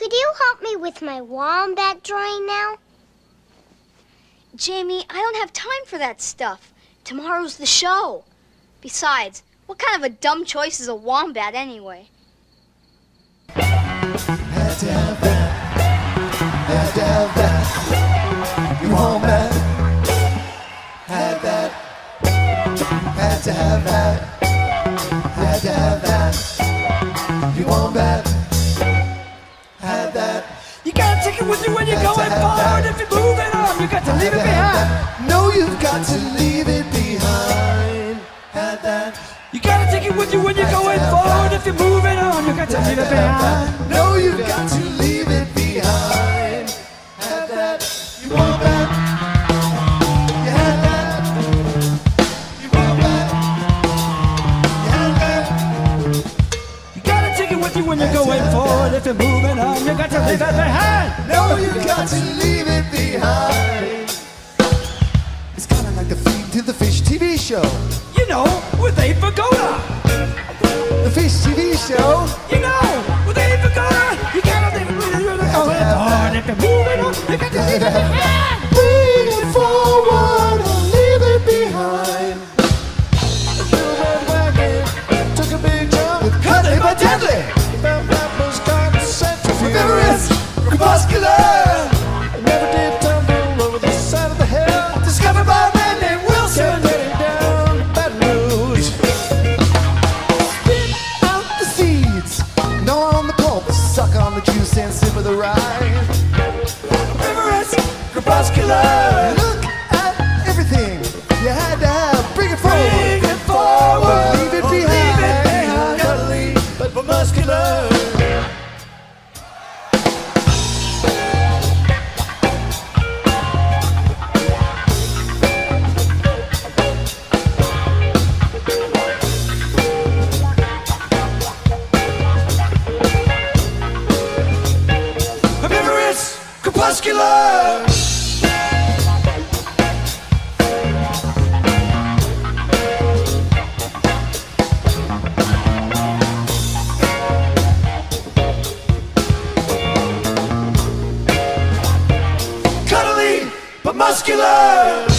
Could you help me with my wombat drawing now? Jamie, I don't have time for that stuff. Tomorrow's the show. Besides, what kind of a dumb choice is a wombat anyway? Had to have that. Had to have that. You wombat. Had that. Had to have that. Had to have that. You wombat. Had that. You gotta take it with you when you're going forward. If you're moving on, you got to leave it behind. No, you've got to leave it behind. Had that. You gotta take it with you when you're going forward. If you're moving on, you got to leave it behind. No, you've got to leave it behind. Had that. You want that. You had that. You want that. You had that. You gotta take it with you when you're going forward. If you're moving on, you got to leave it behind. No, you've got to leave it behind. It's kind of like the Feed to the Fish TV show. You know, with Abe Vigoda. The Fish TV show. You know, with Abe Vigoda. You gotta leave it when you're going forward. If you're moving on, you got to leave it behind. Bring it forward or leave it behind. The Wombat wagon took a big jump with Cuddly but Deadly. Found that was cardiac, crepuscular. It never did tumble over the side of the hill. Discovered by a man named Wilson. Heading down Baton Rouge. Spit out the seeds, gnaw on the pulp, suck on the juice and sip of the rye. Herbivorous, crepuscular. Look at everything you had to have. Bring it forward. Bring it forward. Leave it Or behind. leave it behind. Cuddly but muscular. Herbivorous, crepuscular. Cuddly but muscular.